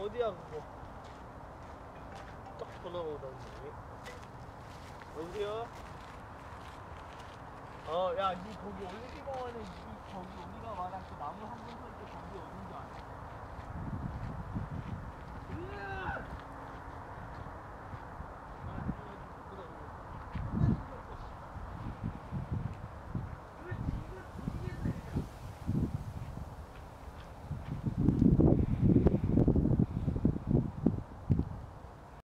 어디야 그거? 딱 돌아오던지. 여보세요? 야, 니 거기 올림픽공원에 니 거기 우리가 말한 그 나무 한 분 설 때 거기 어딘지 알아?